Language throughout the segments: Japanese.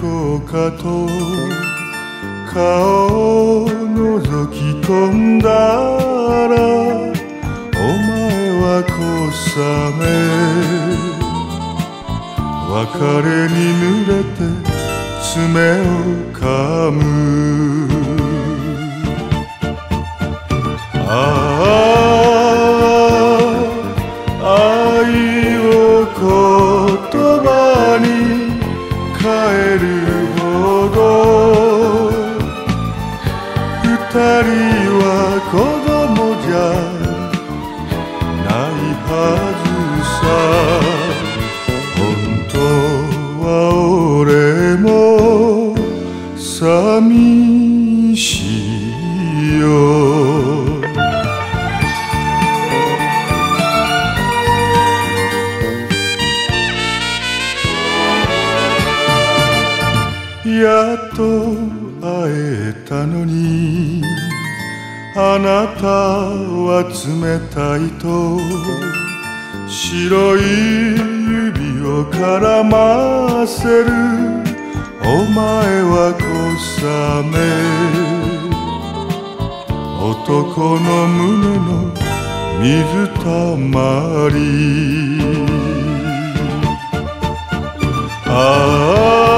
こうかと顔を覗き込んだら、お前は小雨、別れに濡れて爪を噛む。ああ、愛を言葉に変えるほど、二人は子供じゃないはずさ。本当は俺も寂しいよ。やっと会えたのに、あなたは冷たいと白い指を絡ませる。お前は小雨、男の胸の水たまり。ああ、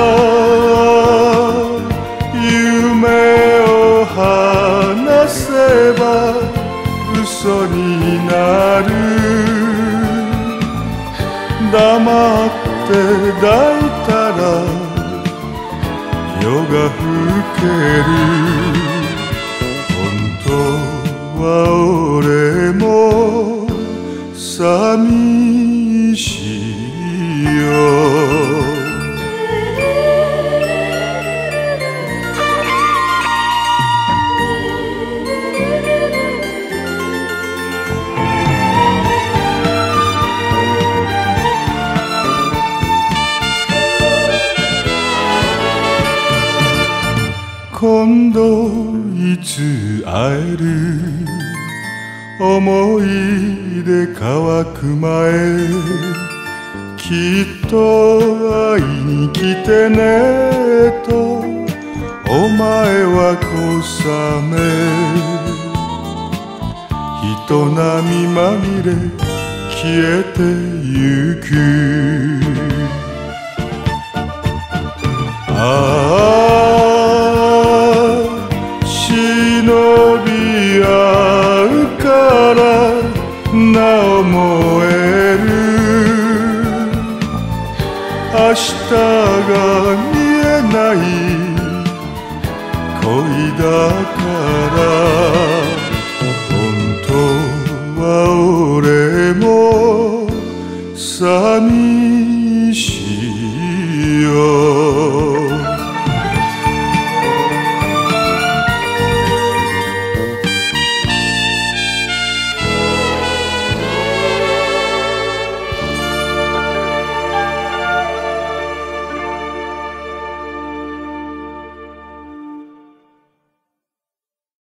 話せば嘘になる。黙って抱いたら夜が更ける。本当は俺も寂しいよ。今度いつ会える。思い出乾く前、きっと会いに来てねと。お前は小雨、人波まみれ消えてゆく。ああ、なお燃える。明日が見えない恋だから。